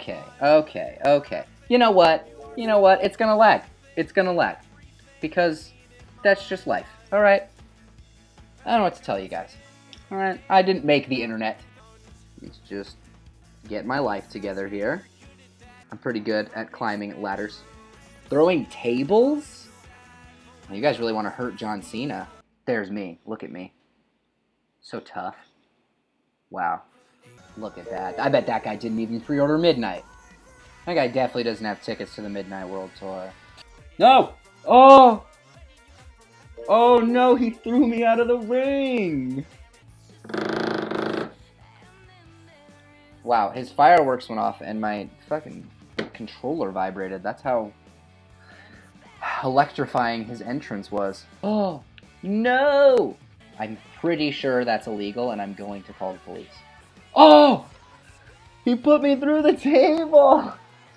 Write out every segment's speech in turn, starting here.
Okay. You know what? It's gonna lag. It's gonna lag. Because that's just life. Alright? I don't know what to tell you guys. Alright? I didn't make the internet. Let's just get my life together here. I'm pretty good at climbing ladders. Throwing tables? Well, you guys really want to hurt John Cena. There's me. Look at me. So tough. Wow. Look at that. I bet that guy didn't even pre-order Midnight. That guy definitely doesn't have tickets to the Midnight World Tour. No! Oh! Oh no, he threw me out of the ring! Wow, his fireworks went off and my fucking controller vibrated. That's how electrifying his entrance was. Oh, no! I'm pretty sure that's illegal and I'm going to call the police. Oh! He put me through the table!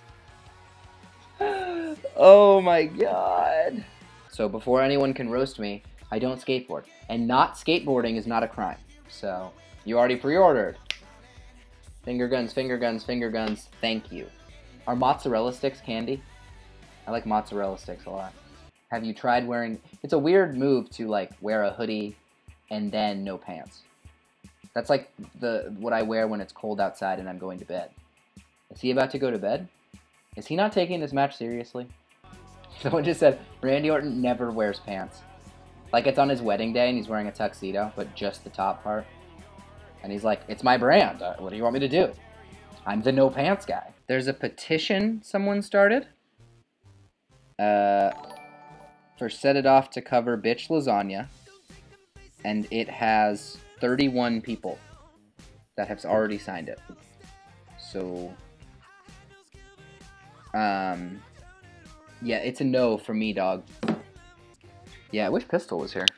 Oh my god. So before anyone can roast me, I don't skateboard. And not skateboarding is not a crime. So, you already pre-ordered. Finger guns, finger guns, finger guns. Thank you. Are mozzarella sticks candy? I like mozzarella sticks a lot. Have you tried wearing... It's a weird move to, like, wear a hoodie and then no pants. That's like what I wear when it's cold outside and I'm going to bed. Is he about to go to bed? Is he not taking this match seriously? Someone just said, Randy Orton never wears pants. Like it's on his wedding day and he's wearing a tuxedo, but just the top part. And he's like, it's my brand. What do you want me to do? I'm the no pants guy. There's a petition someone started. For Set It Off to cover Bitch Lasagna. And it has 31 people that have already signed it. So, yeah, it's a no for me, dog. Yeah, I wish Pistol was here.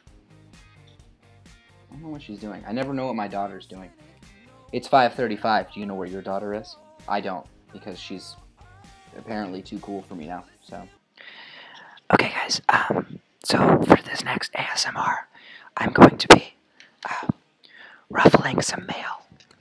I don't know what she's doing. I never know what my daughter's doing. It's 5:35. Do you know where your daughter is? I don't, because she's apparently too cool for me now, so. Okay, guys, so for this next ASMR, I'm going to be, ruffling some mail.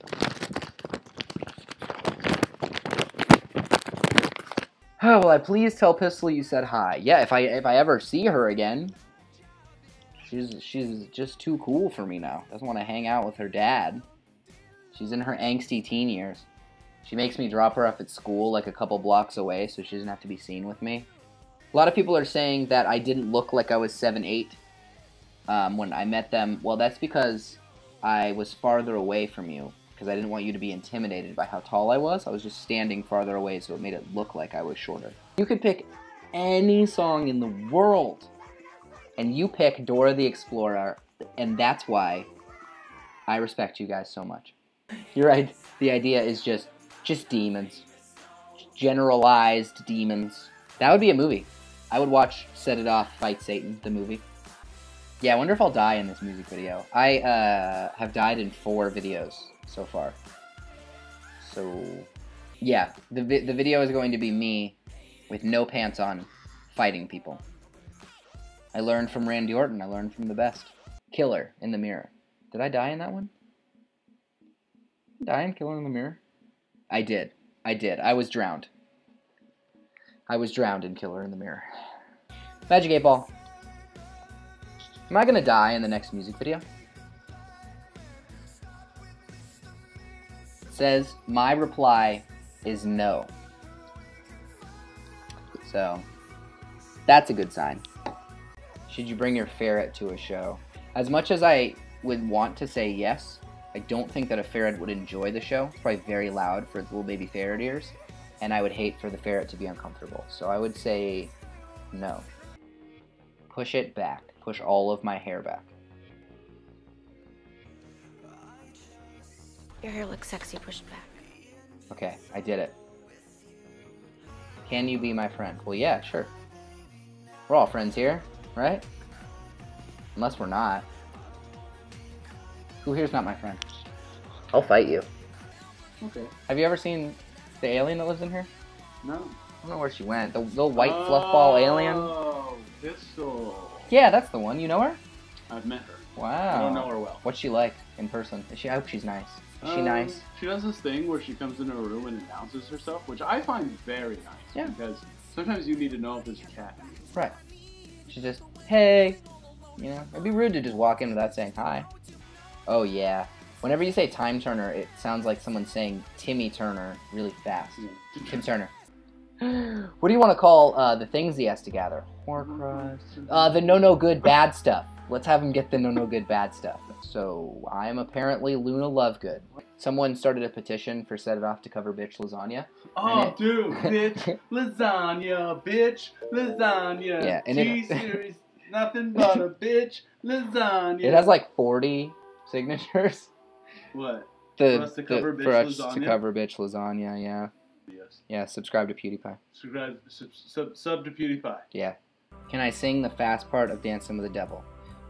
Oh, will I please tell Pistol you said hi? Yeah, if I ever see her again, she's just too cool for me now. Doesn't want to hang out with her dad. She's in her angsty teen years. She makes me drop her off at school like a couple blocks away so she doesn't have to be seen with me. A lot of people are saying that I didn't look like I was 7'8" when I met them. Well, that's because I was farther away from you, because I didn't want you to be intimidated by how tall I was. I was just standing farther away, so it made it look like I was shorter. You could pick any song in the world, and you pick Dora the Explorer, and that's why I respect you guys so much. You're right, the idea is just demons. Generalized demons. That would be a movie. I would watch Set It Off Fight Satan, the movie. Yeah, I wonder if I'll die in this music video. I have died in 4 videos so far. So, yeah, the video is going to be me with no pants on fighting people. I learned from Randy Orton. I learned from the best. Killer in the Mirror. Did I die in that one? Die in Killer in the Mirror? I did. I was drowned. I was drowned in Killer in the Mirror. Magic 8 Ball. Am I gonna die in the next music video? It says, my reply is no. So, that's a good sign. Should you bring your ferret to a show? As much as I would want to say yes, I don't think that a ferret would enjoy the show. It's probably very loud for its little baby ferret ears. And I would hate for the ferret to be uncomfortable. So I would say no. Push it back. Push all of my hair back. Your hair looks sexy pushed back. Okay, I did it. Can you be my friend? Well, yeah, sure. We're all friends here, right? Unless we're not. Who here's not my friend? I'll fight you. Okay. Have you ever seen the alien that lives in here? No. I don't know where she went. The little white fluffball alien? Oh, Pistol. Yeah, that's the one. You know her? I've met her. Wow. I don't know her well. What's she like in person? I hope she's nice. Is she nice? She does this thing where she comes into a room and announces herself, which I find very nice. Yeah. Because sometimes you need to know if there's a cat. Right. She just, hey. You know, it'd be rude to just walk in without saying hi. Oh, yeah. Whenever you say Time Turner, it sounds like someone saying Timmy Turner really fast. Yeah. Tim Turner. What do you want to call the things he has to gather? Horcrux. The no good bad stuff. Let's have him get the no good bad stuff. So, I am apparently Luna Lovegood. Someone started a petition for Set It Off to cover Bitch Lasagna. Oh, dude, bitch, lasagna, bitch, lasagna. Yeah, and T-Series, nothing but a bitch, lasagna. It has like 40 signatures. What? For us to cover Bitch for us to Lasagna? cover Bitch Lasagna, yeah. Yes. Yeah, subscribe to PewDiePie. Sub to PewDiePie. Yeah. Can I sing the fast part of Dancing with the Devil?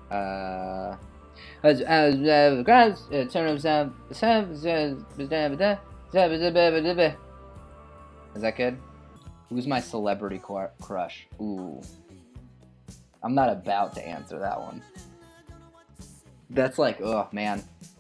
Is that good? Who's my celebrity crush? Ooh. I'm not about to answer that one. That's like, oh man.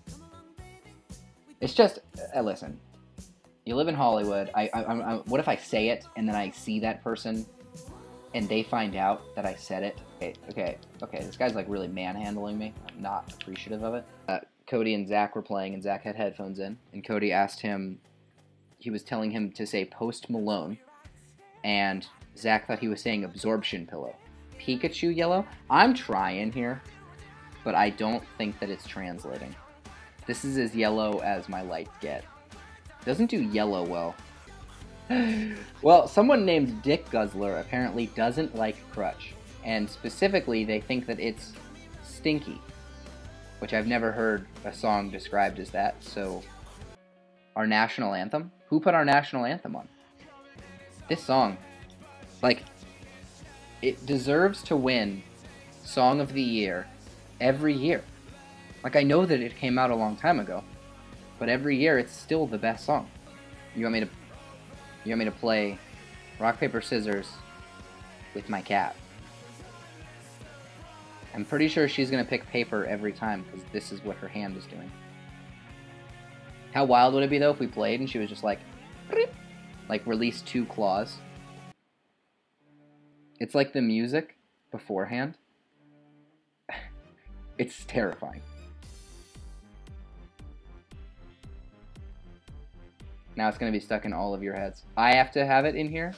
It's just, listen. You live in Hollywood. What if I say it and then I see that person and they find out that I said it? Okay. This guy's like really manhandling me. I'm not appreciative of it. Cody and Zach were playing and Zach had headphones in and Cody asked him, he was telling him to say Post Malone and Zach thought he was saying Absorption Pillow. Pikachu yellow? I'm trying here, but I don't think that it's translating. This is as yellow as my lights get. Doesn't do yellow well. Well, someone named Dick Guzzler apparently doesn't like Crutch. And specifically, they think that it's stinky. Which I've never heard a song described as that, so... Our national anthem? Who put our national anthem on? This song. Like, it deserves to win Song of the Year every year. Like, I know that it came out a long time ago. But every year, it's still the best song. You want me to play Rock, Paper, Scissors with my cat? I'm pretty sure she's going to pick paper every time, because this is what her hand is doing. How wild would it be, though, if we played and she was just like, release 2 claws? It's like the music beforehand. It's terrifying. Now it's going to be stuck in all of your heads. I have to have it in here?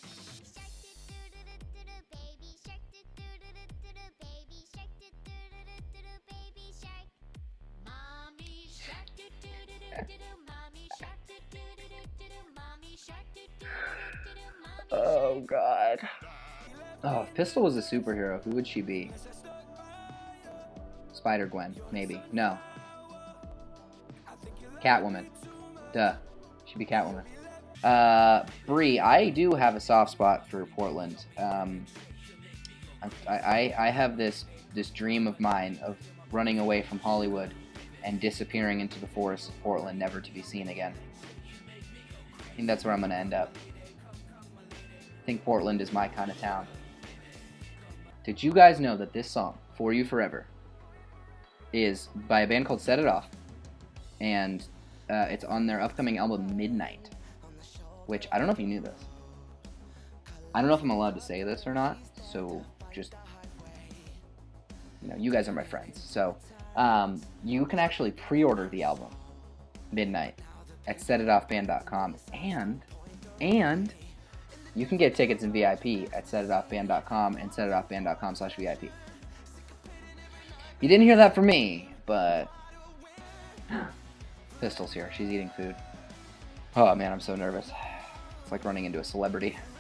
Oh, God. Oh, if Pistol was a superhero, who would she be? Spider-Gwen, maybe. No. Catwoman. Duh. She'd be Catwoman. Bree, I do have a soft spot for Portland. I have this dream of mine of running away from Hollywood and disappearing into the forests of Portland, never to be seen again. I think that's where I'm going to end up. I think Portland is my kind of town. Did you guys know that this song, For You Forever, is by a band called Set It Off, and it's on their upcoming album Midnight, which I don't know if you knew this. I don't know if I'm allowed to say this or not, so just, you guys are my friends. So you can actually pre-order the album Midnight at setitoffband.com, and you can get tickets in VIP at setitoffband.com and setitoffband.com/VIP. You didn't hear that from me, but Pistol's here. She's eating food. Oh man, I'm so nervous. It's like running into a celebrity.